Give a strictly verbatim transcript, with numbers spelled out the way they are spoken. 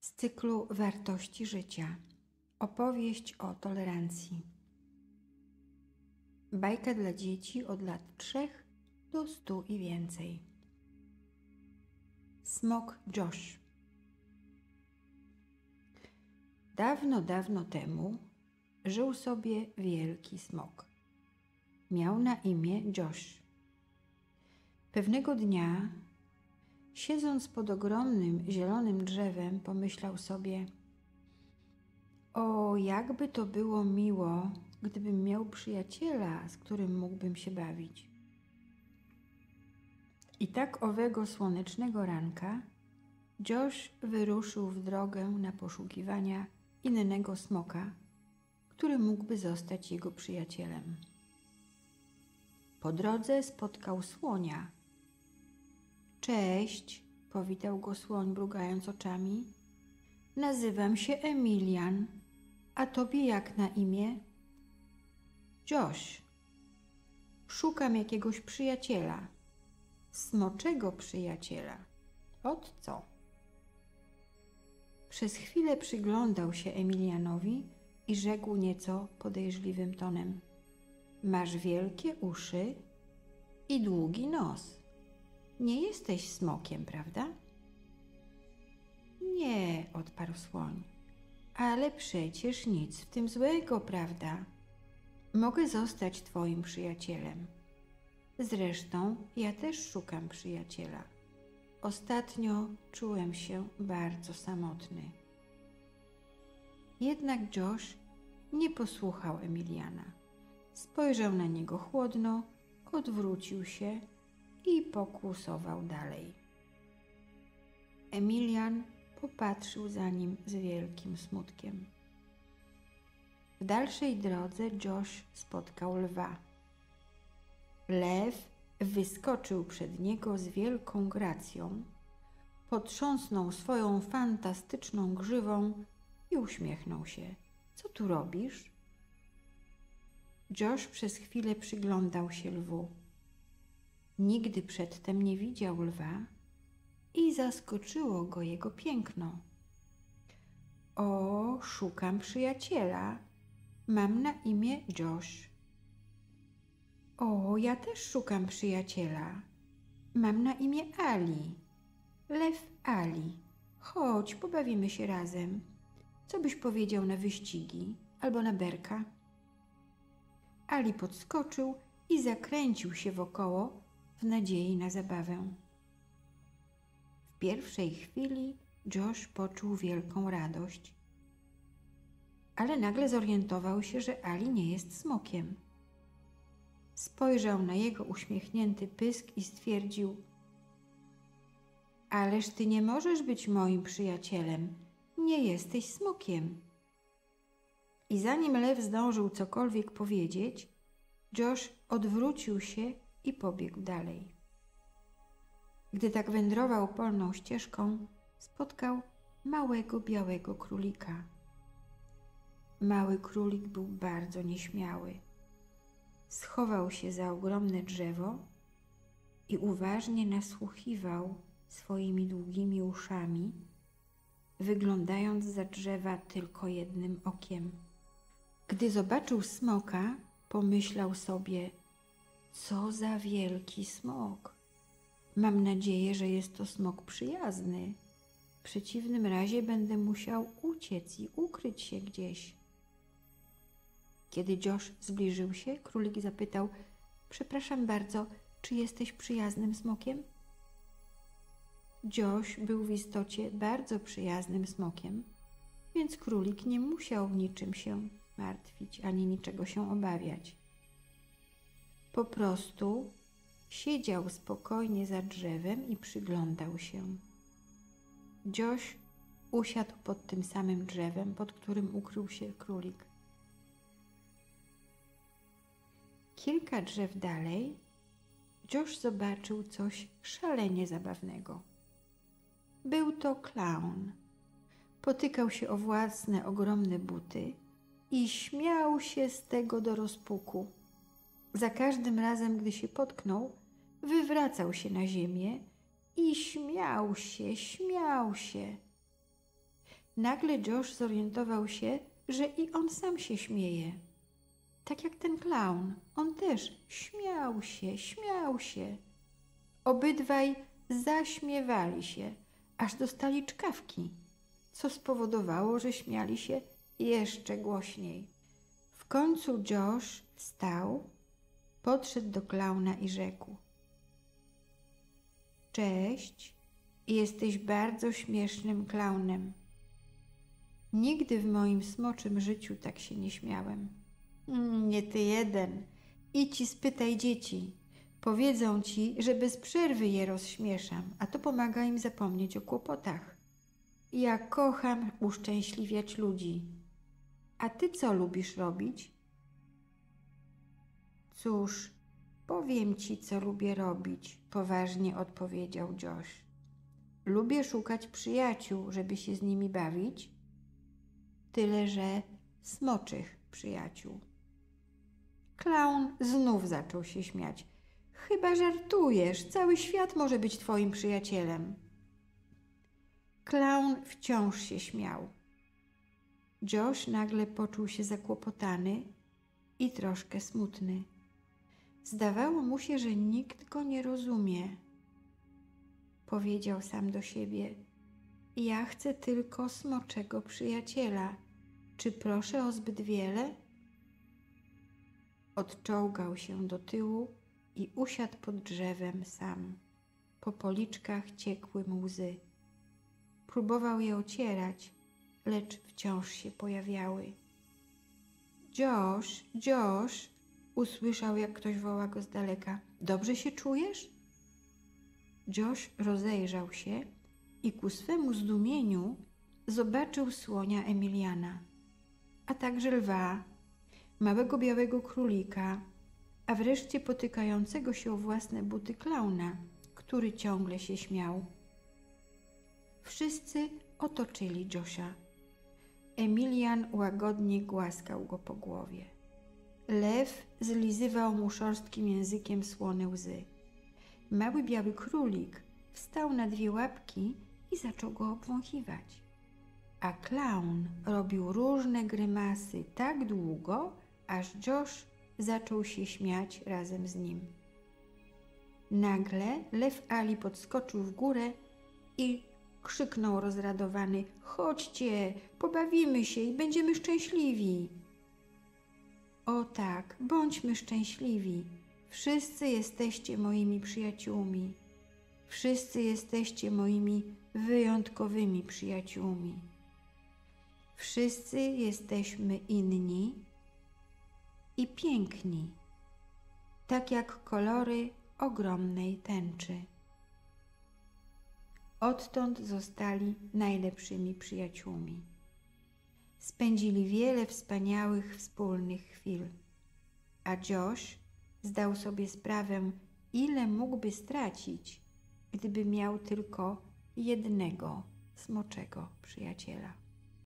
z cyklu Wartości życia. Opowieść o tolerancji. Bajka dla dzieci od lat trzech do stu i więcej. Smok Josh. Dawno, dawno temu żył sobie wielki smok. Miał na imię Josh. Pewnego dnia, siedząc pod ogromnym zielonym drzewem, pomyślał sobie: o, jakby to było miło, gdybym miał przyjaciela, z którym mógłbym się bawić. I tak owego słonecznego ranka Josh wyruszył w drogę na poszukiwania innego smoka, który mógłby zostać jego przyjacielem. Po drodze spotkał słonia. Cześć, powitał go słoń, mrugając oczami. Nazywam się Emilian, a tobie jak na imię? Josh. Szukam jakiegoś przyjaciela. Smoczego przyjaciela. Od co? Przez chwilę przyglądał się Emilianowi i rzekł nieco podejrzliwym tonem: masz wielkie uszy i długi nos. Nie jesteś smokiem, prawda? Nie, odparł słoń. Ale przecież nic w tym złego, prawda? Mogę zostać twoim przyjacielem. Zresztą ja też szukam przyjaciela. Ostatnio czułem się bardzo samotny. Jednak Josh nie posłuchał Emiliana. Spojrzał na niego chłodno, odwrócił się i pokłusował dalej. Emilian popatrzył za nim z wielkim smutkiem. W dalszej drodze Josh spotkał lwa. Lew wyskoczył przed niego z wielką gracją, potrząsnął swoją fantastyczną grzywą i uśmiechnął się. Co tu robisz? Josh przez chwilę przyglądał się lwu. Nigdy przedtem nie widział lwa i zaskoczyło go jego piękno. O, szukam przyjaciela. Mam na imię Josh. O, ja też szukam przyjaciela. Mam na imię Ali. Lew Ali. Chodź, pobawimy się razem. Co byś powiedział na wyścigi albo na berka? Ali podskoczył i zakręcił się wokoło w nadziei na zabawę. W pierwszej chwili Josh poczuł wielką radość, ale nagle zorientował się, że Ali nie jest smokiem. Spojrzał na jego uśmiechnięty pysk i stwierdził: ależ ty nie możesz być moim przyjacielem, nie jesteś smokiem. I zanim lew zdążył cokolwiek powiedzieć, Josh odwrócił się i pobiegł dalej. Gdy tak wędrował polną ścieżką, spotkał małego białego królika. Mały królik był bardzo nieśmiały. Schował się za ogromne drzewo i uważnie nasłuchiwał swoimi długimi uszami, wyglądając za drzewa tylko jednym okiem. Gdy zobaczył smoka, pomyślał sobie: co za wielki smok. Mam nadzieję, że jest to smok przyjazny. W przeciwnym razie będę musiał uciec i ukryć się gdzieś. Kiedy Josh zbliżył się, królik zapytał: przepraszam bardzo, czy jesteś przyjaznym smokiem? Josh był w istocie bardzo przyjaznym smokiem, więc królik nie musiał niczym się martwić ani niczego się obawiać. Po prostu siedział spokojnie za drzewem i przyglądał się. Josh usiadł pod tym samym drzewem, pod którym ukrył się królik. Kilka drzew dalej Josh zobaczył coś szalenie zabawnego. Był to klaun. Potykał się o własne ogromne buty i śmiał się z tego do rozpuku. Za każdym razem, gdy się potknął, wywracał się na ziemię i śmiał się, śmiał się. Nagle Josh zorientował się, że i on sam się śmieje. Tak jak ten klaun, on też śmiał się, śmiał się. Obydwaj zaśmiewali się, aż dostali czkawki, co spowodowało, że śmiali się jeszcze głośniej. W końcu Josh wstał, podszedł do klauna i rzekł: Cześć, jesteś bardzo śmiesznym klaunem. Nigdy w moim smoczym życiu tak się nie śmiałem. Mm, nie ty jeden. Idź i spytaj dzieci. Powiedzą ci, że bez przerwy je rozśmieszam, a to pomaga im zapomnieć o kłopotach. Ja kocham uszczęśliwiać ludzi. A ty co lubisz robić? Cóż, powiem ci, co lubię robić, poważnie odpowiedział Josh. Lubię szukać przyjaciół, żeby się z nimi bawić, tyle że smoczych przyjaciół. Klaun znów zaczął się śmiać. Chyba żartujesz, cały świat może być twoim przyjacielem. Klaun wciąż się śmiał. Josh nagle poczuł się zakłopotany i troszkę smutny. Zdawało mu się, że nikt go nie rozumie. Powiedział sam do siebie: ja chcę tylko smoczego przyjaciela. Czy proszę o zbyt wiele? Odczołgał się do tyłu i usiadł pod drzewem sam. Po policzkach ciekły mu łzy. Próbował je ocierać, lecz wciąż się pojawiały. Josh, Josh, usłyszał, jak ktoś woła go z daleka. Dobrze się czujesz? Josh rozejrzał się i ku swemu zdumieniu zobaczył słonia Emiliana, a także lwa, małego białego królika, a wreszcie potykającego się o własne buty klauna, który ciągle się śmiał. Wszyscy otoczyli Josha. Emilian łagodnie głaskał go po głowie. Lew zlizywał mu szorstkim językiem słone łzy. Mały biały królik wstał na dwie łapki i zaczął go obwąchiwać. A klaun robił różne grymasy tak długo, aż Josh zaczął się śmiać razem z nim. Nagle lew Ali podskoczył w górę i krzyknął rozradowany: chodźcie, pobawimy się i będziemy szczęśliwi. O tak, bądźmy szczęśliwi. Wszyscy jesteście moimi przyjaciółmi. Wszyscy jesteście moimi wyjątkowymi przyjaciółmi. Wszyscy jesteśmy inni i piękni, tak jak kolory ogromnej tęczy. Odtąd zostali najlepszymi przyjaciółmi. Spędzili wiele wspaniałych wspólnych chwil, a Josh zdał sobie sprawę, ile mógłby stracić, gdyby miał tylko jednego smoczego przyjaciela.